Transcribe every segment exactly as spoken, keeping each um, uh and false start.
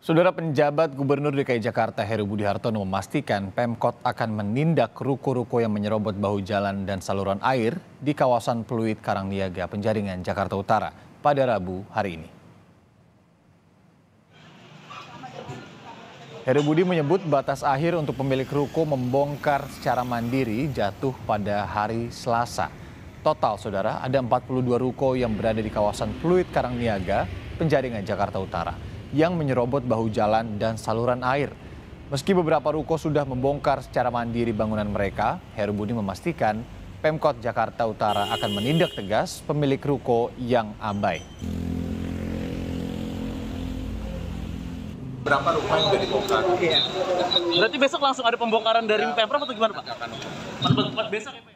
Saudara penjabat Gubernur D K I Jakarta Heru Budi Hartono memastikan Pemkot akan menindak ruko-ruko yang menyerobot bahu jalan dan saluran air di kawasan Pluit Karangniaga, Penjaringan, Jakarta Utara pada Rabu hari ini. Heru Budi menyebut batas akhir untuk pemilik ruko membongkar secara mandiri jatuh pada hari Selasa. Total, saudara, ada empat puluh dua ruko yang berada di kawasan Pluit Karangniaga, Penjaringan, Jakarta Utara, yang menyerobot bahu jalan dan saluran air. Meski beberapa ruko sudah membongkar secara mandiri bangunan mereka, Heru Budi memastikan Pemkot Jakarta Utara akan menindak tegas pemilik ruko yang abai. Berapa rumah yang sudah dibongkar? Iya. Berarti besok langsung ada pembongkaran dari ya. Pemprov atau gimana, Pak? Besok ya, Pak?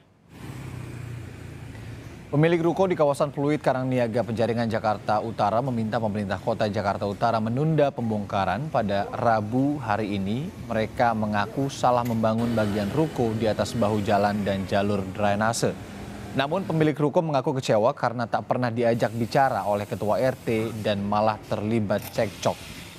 Pemilik ruko di kawasan Pluit Karangniaga, Penjaringan, Jakarta Utara meminta pemerintah kota Jakarta Utara menunda pembongkaran pada Rabu hari ini. Mereka mengaku salah membangun bagian ruko di atas bahu jalan dan jalur drainase. Namun pemilik ruko mengaku kecewa karena tak pernah diajak bicara oleh ketua R T dan malah terlibat cekcok.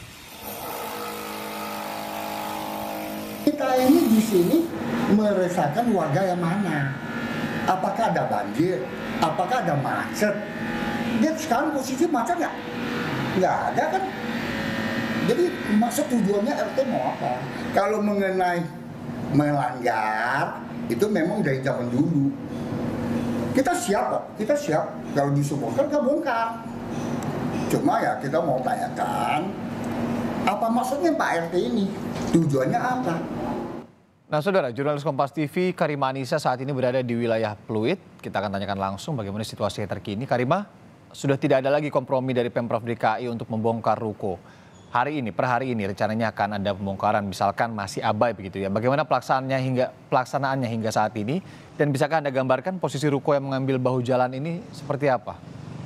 Kita ini di sini meresahkan warga yang mana? Apakah ada banjir? Apakah ada macet? Dia sekarang posisi macet nggak? Nggak ada kan? Jadi maksud tujuannya R T mau apa? Kalau mengenai melanggar, itu memang dari zaman dulu. Kita siap kok, kita siap. Kalau disuburkan, kita bongkar. Cuma ya kita mau tanyakan, apa maksudnya Pak R T ini? Tujuannya apa? Nah, saudara, jurnalis Kompas T V Karima Anissa saat ini berada di wilayah Pluit. Kita akan tanyakan langsung bagaimana situasi terkini. Karima, sudah tidak ada lagi kompromi dari Pemprov D K I untuk membongkar ruko. Hari ini, per hari ini rencananya akan ada pembongkaran, misalkan masih abai begitu ya. Bagaimana pelaksanaannya hingga pelaksanaannya hingga saat ini? Dan bisakah Anda gambarkan posisi ruko yang mengambil bahu jalan ini seperti apa?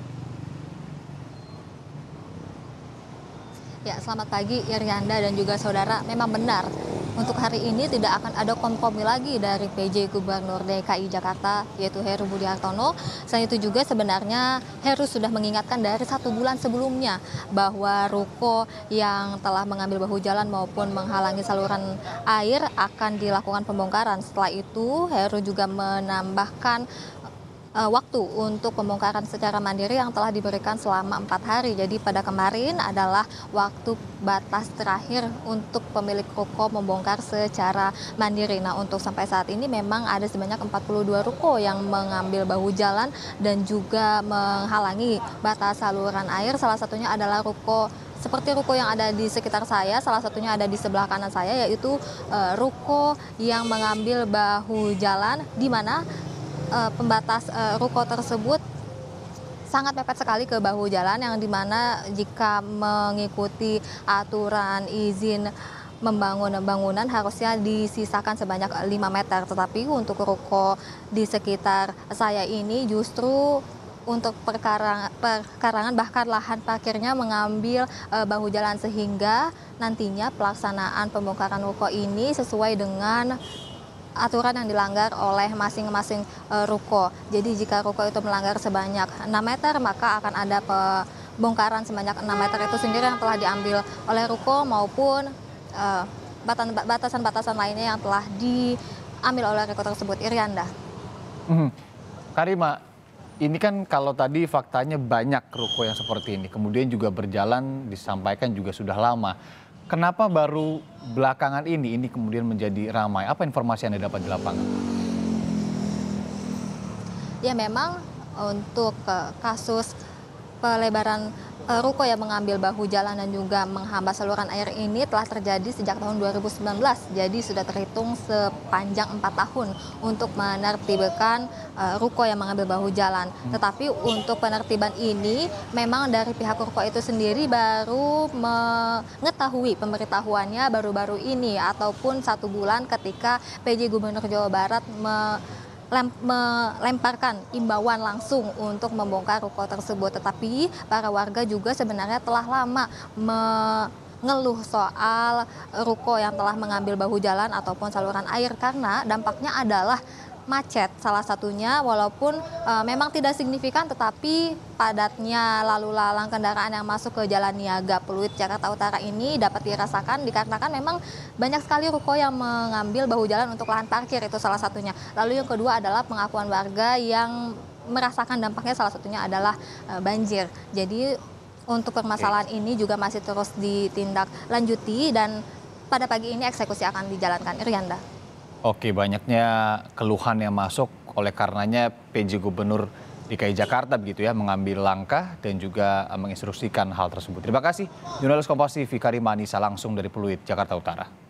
Ya, selamat pagi Irianda dan juga saudara. Memang benar, untuk hari ini tidak akan ada kompromi lagi dari P J Gubernur D K I Jakarta, yaitu Heru Budi Hartono. Selain itu juga sebenarnya Heru sudah mengingatkan dari satu bulan sebelumnya bahwa ruko yang telah mengambil bahu jalan maupun menghalangi saluran air akan dilakukan pembongkaran. Setelah itu Heru juga menambahkan Uh, waktu untuk pembongkaran secara mandiri yang telah diberikan selama empat hari. Jadi pada kemarin adalah waktu batas terakhir untuk pemilik ruko membongkar secara mandiri. Nah, untuk sampai saat ini memang ada sebanyak empat puluh dua ruko yang mengambil bahu jalan dan juga menghalangi batas saluran air. Salah satunya adalah ruko seperti ruko yang ada di sekitar saya, salah satunya ada di sebelah kanan saya, yaitu uh, ruko yang mengambil bahu jalan di mana Uh, pembatas uh, ruko tersebut sangat mepet sekali ke bahu jalan, yang dimana jika mengikuti aturan izin membangun bangunan harusnya disisakan sebanyak lima meter. Tetapi untuk ruko di sekitar saya ini justru untuk perkarang, perkarangan bahkan lahan parkirnya mengambil uh, bahu jalan, sehingga nantinya pelaksanaan pembongkaran ruko ini sesuai dengan aturan yang dilanggar oleh masing-masing uh, ruko. Jadi jika ruko itu melanggar sebanyak enam meter, maka akan ada pembongkaran sebanyak enam meter itu sendiri yang telah diambil oleh ruko maupun uh, batasan-batasan lainnya yang telah diambil oleh ruko tersebut. Irianda. Hmm. Karima, ini kan kalau tadi faktanya banyak ruko yang seperti ini, kemudian juga berjalan disampaikan juga sudah lama. Kenapa baru belakangan ini ini kemudian menjadi ramai? Apa informasi yang Anda dapat di lapangan? Ya, memang untuk kasus pelebaran ruko yang mengambil bahu jalan dan juga menghambat saluran air ini telah terjadi sejak tahun dua ribu sembilan belas. Jadi sudah terhitung sepanjang empat tahun untuk menertibkan uh, ruko yang mengambil bahu jalan. Hmm. Tetapi untuk penertiban ini memang dari pihak ruko itu sendiri baru mengetahui pemberitahuannya baru-baru ini ataupun satu bulan ketika P J Gubernur Jawa Barat me melemparkan imbauan langsung untuk membongkar ruko tersebut. Tetapi para warga juga sebenarnya telah lama mengeluh soal ruko yang telah mengambil bahu jalan ataupun saluran air, karena dampaknya adalah macet salah satunya, walaupun uh, memang tidak signifikan tetapi padatnya lalu lalang kendaraan yang masuk ke Jalan Niaga Pluit Jakarta Utara ini dapat dirasakan dikarenakan memang banyak sekali ruko yang mengambil bahu jalan untuk lahan parkir, itu salah satunya. Lalu yang kedua adalah pengakuan warga yang merasakan dampaknya salah satunya adalah uh, banjir. Jadi untuk permasalahan ini juga masih terus ditindaklanjuti dan pada pagi ini eksekusi akan dijalankan. Irianda. Oke, banyaknya keluhan yang masuk oleh karenanya P J Gubernur D K I Jakarta begitu ya mengambil langkah dan juga menginstruksikan hal tersebut. Terima kasih jurnalis Kompas T V Karimah Anissa langsung dari Pluit, Jakarta Utara.